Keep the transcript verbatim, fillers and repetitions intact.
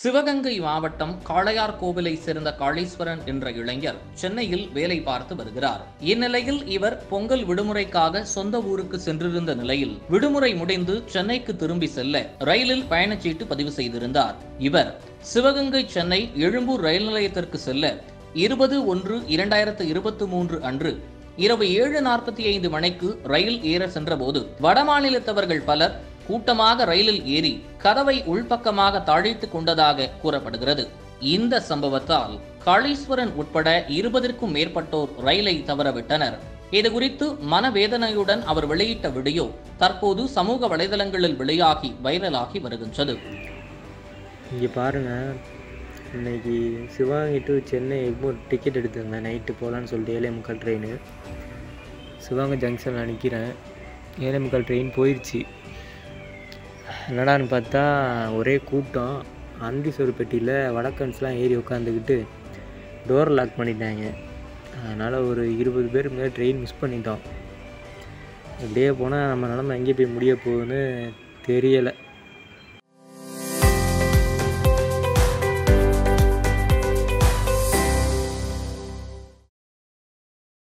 சிவகங்கை மாவட்டம் காளையார்கோவிலை சேர்ந்த காளீஸ்வரன் என்ற இளைஞர் சென்னையில் வேலை பார்த்து வருகிறார். இந்நிலையில் இவர் பொங்கல் விடுமுறைக்காக சொந்த ஊருக்கு சென்றிருந்த நிலையில் விடுமுறை முடிந்து சென்னைக்கு திரும்பி செல்ல ரயிலில் பயணச்சீட்டு பதிவு செய்திருந்தார். இவர் சிவகங்கை சென்னை எழும்பூர் ரயில் நிலையத்திற்கு செல்ல இருபது ஒன்று இரண்டாயிரத்து இருபத்தி மூன்று அன்று இரவு ஏழு நாற்பத்தி ஐந்து மணிக்கு ரயில் ஏற சென்றபோது வடமாநிலத்தவர்கள் பலர் கூட்டமாக ரயிலில் ஏறி கதவை உள்பக்கமாக தாழித்துக் கொண்டதாக கூறப்படுகிறது. இந்த சம்பவத்தால் காளீஸ்வரன் உட்பட இருபதற்கும் மேற்பட்டோர் ரயிலை தவறவிட்டனர். இதுகுறித்து மனவேதனையுடன் அவர் வெளியிட்ட வீடியோ தற்போது சமூக வலைதளங்களில் வெளியாகி வைரலாகி வருகின்றது. இங்கே பாருங்க, இன்னைக்கு சிவகங்கை டு சென்னை எக்மோர் டிக்கெட் எடுத்திருந்தேன். நைட்டு போகலான்னு சொல்லிட்டு ஏழே முக்கால் ட்ரெயின் சிவகங்கை ஜங்ஷனில் நிற்கிறேன். ஏழே முக்கால் ட்ரெயின் போயிடுச்சு. என்னடான்னு பார்த்தா ஒரே கூட்டம். அந்திசோறு பெட்டியில் வடக்கன்ஸ்லாம் ஏறி உட்காந்துக்கிட்டு டோர் லாக் பண்ணிட்டாங்க. அதனால் ஒரு இருபது பேர் மேலே ட்ரெயின் மிஸ் பண்ணிட்டோம். அப்படியே போனால் நம்ம நிலமை எங்கே போய் முடிய போகுதுன்னு தெரியலை.